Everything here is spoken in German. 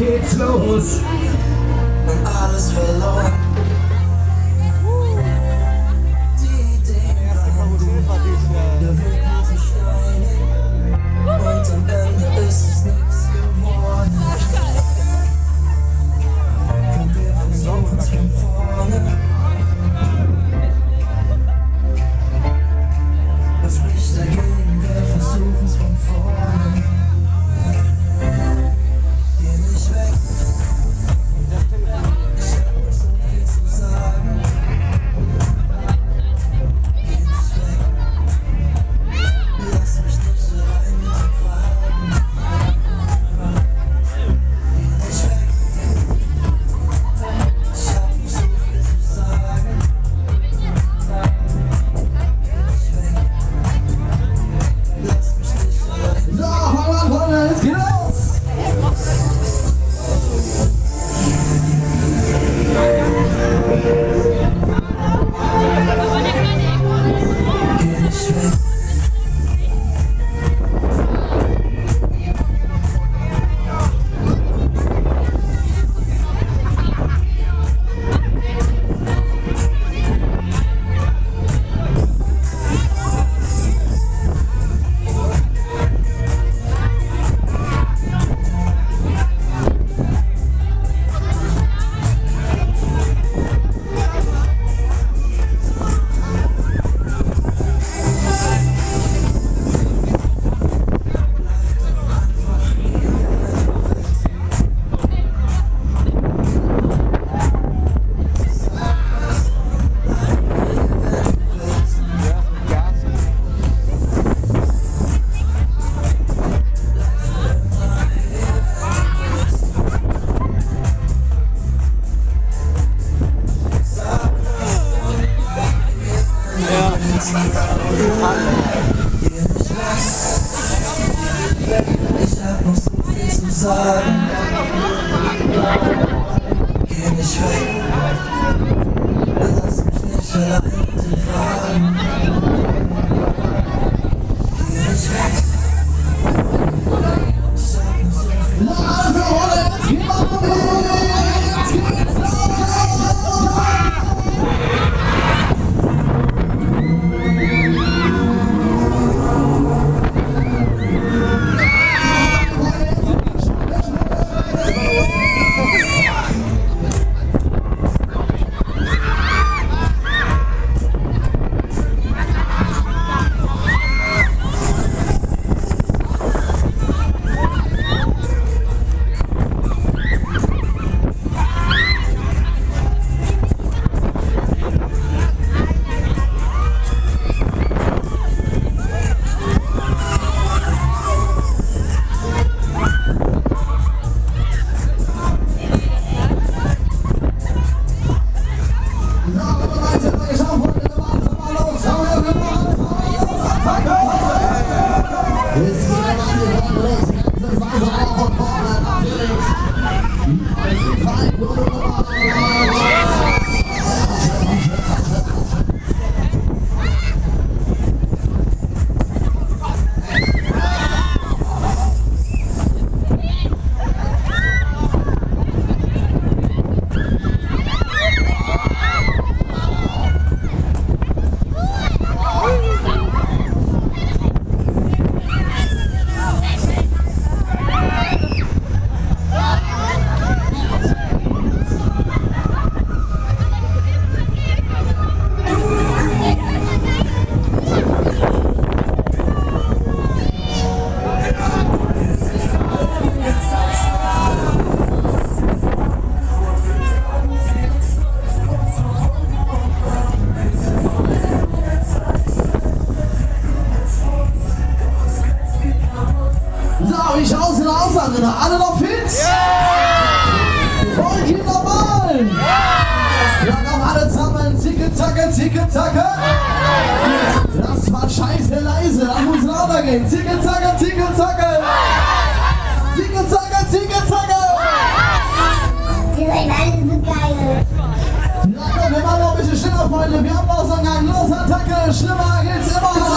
geht's los. Und alles verloren. Die Ideen waren gut, der Weg war so steinig und am Ende ist es nichts geworden. Und wir versuchen's von vorne. Was spricht dagegen? Wir versuchen's von vorne. Geh nicht weg. Ich hab noch so viel zu sagen. Geh nicht weg. Lass mich nicht allein mit den Fragen. Geh nicht weg. Ich hab noch so viel zu sagen. Geh nicht weg. Lass mich nicht allein. So, Hartmann, jetzt geht los! Geh nicht weg. Ich hab noch so viel zu sagen. Geh nicht weg. Lass mich nicht allein mit den Fragen. Geh nicht weg. Ich hab noch so viel zu sagen. Jetzt geht's los! Alle noch fit? Yeah! Und die normalen? Yeah! Ja, komm alle zusammen, zicke, zacke, zicke, zacke. Das war scheiße leise, das muss lauter gehen. Zicke, zacke, zicke, zacke. Zicke, zacke, zicke, zacke. Ihr seid alle so geil. Ja, komm, wir machen noch ein bisschen schneller, Freunde. Wir haben noch so einen Gang. Los, Attacke, schlimmer geht's immer.